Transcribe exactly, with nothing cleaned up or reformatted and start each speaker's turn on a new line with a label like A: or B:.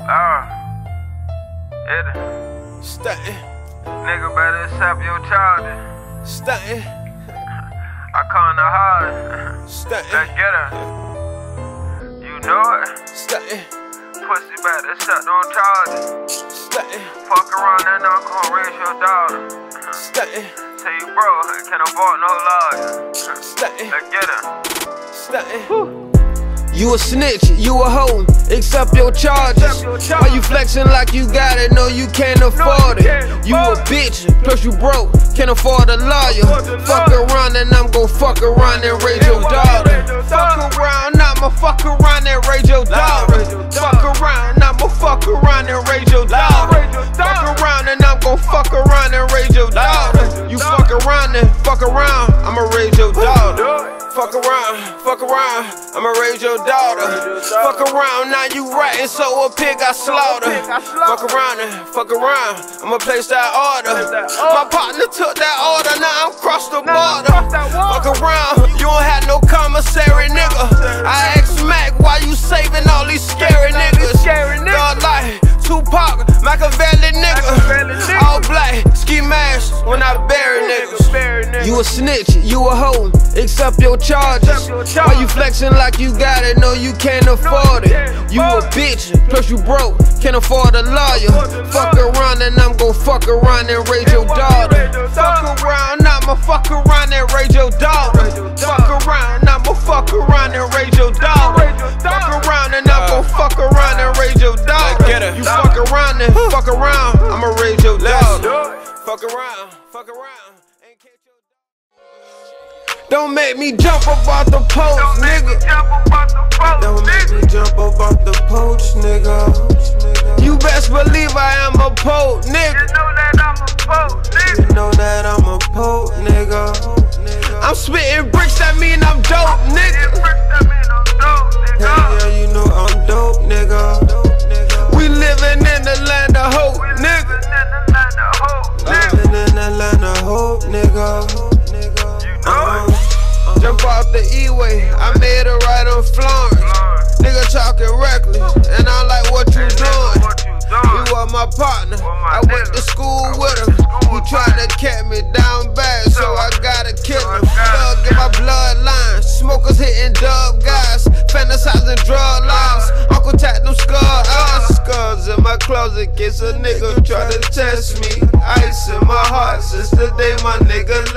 A: Ah, it.
B: Stuntin',
A: Nigga better accept your charges.
B: stuntin',
A: I come to hard. Let's
B: stuntin',
A: get her. You know it.
B: stuntin',
A: Pussy better accept on charges.
B: stuntin',
A: Fuck around and I'm gonna raise your daughter.
B: stuntin',
A: Tell you bro, can't afford no lawyer.
B: stuntin',
A: Let's get her.
B: stuntin'. You a snitch, you a hoe, accept your charges. Why you flexing like you got it? No, you can't afford it. You a bitch, plus you broke, can't afford a lawyer. Fuck around and I'm gon' fuck around and raise your daughter. Fuck around, I'ma fuck around and raise your daughter. Fuck around, I'ma fuck around and raise your daughter. Fuck around and I'm gon' fuck around and raise your daughter. You fuck around and fuck around, I'ma raise your daughter. Fuck around, fuck around, I'ma raise your daughter. Fuck around, now you ratting, so a pig I slaughter. Fuck around and fuck around, I'ma place that order. My partner took that order, now I'm crossed the border. Fuck around, you don't have no commissary, nigga. I asked K.Mac, why you saving all these scary niggas? God like Tupac, Machiavelli nigga. All black, ski mask when I bury niggas. You a snitch, you a hoe, accept your charges. Why you flexing like you got it? No, you can't afford it. You a bitch, plus you broke, can't afford a lawyer. Fuck around and I'm gon' fuck around and raise your daughter. Fuck around, I'ma fuck around and raise your daughter. Fuck around, I'ma fuck around and raise your daughter. Fuck around and I'm gon' fuck around and raise your daughter. You fuck around and fuck around, I'ma raise your daughter. Fuck around, fuck around. Don't make me jump up off the post, nigga. Don't make me jump up off the post, nigga. You best believe I am a poet, nigga.
A: You know that I'm a poet, nigga.
B: You know that I'm a poet, nigga. I'm spitting bricks, that mean I'm dope, nigga. Hell yeah, you know I'm dope, nigga. We living in the land of hope, nigga. Living in the land of hope, nigga. Uh, jump off the E-way, I made it right on Florence. Nigga talking reckless, and I like what you doing. You are my partner, I went to school with him. He tried to cat me down bad, so I gotta kill him. Thug in my bloodline, smokers hitting dub guys, fantasizing drug lives. Uncle tapped them skull eyes, skulls in my closet, case a nigga try to test me. Ice in my heart since the day my nigga